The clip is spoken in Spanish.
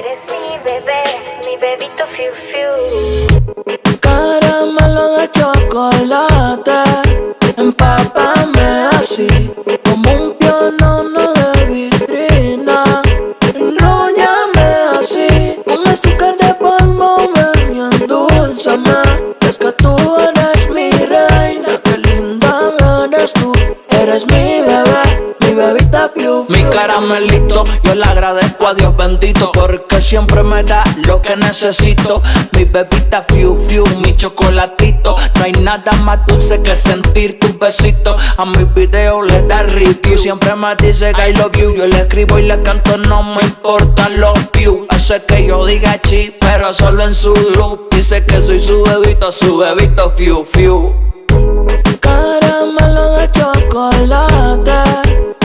eres mi bebito fiu fiu. Caramelo de chocolate, empápame así, como un piano de vitrina. Enróllame así, con azúcar de palma, ven y endulzame. Es que tú eres mi reina, qué linda eres tú. Eres mi bebé, mi bebita fiu fiu. Mi caramelito, yo le agradezco a Dios bendito, porque siempre me da lo que necesito. Mi bebita fiu fiu, mi chocolatito. No hay nada más dulce que sentir tus besitos. A mis videos le da review, siempre me dice que I love you. Yo le escribo y le canto, no me importan los views. Hace que yo diga chi, pero solo en su loop. Dice que soy su bebito fiu fiu. Caramelo de chocolate,